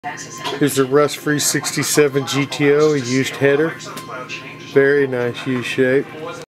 Here's a rust-free 67 GTO, a used header. Very nice used shape.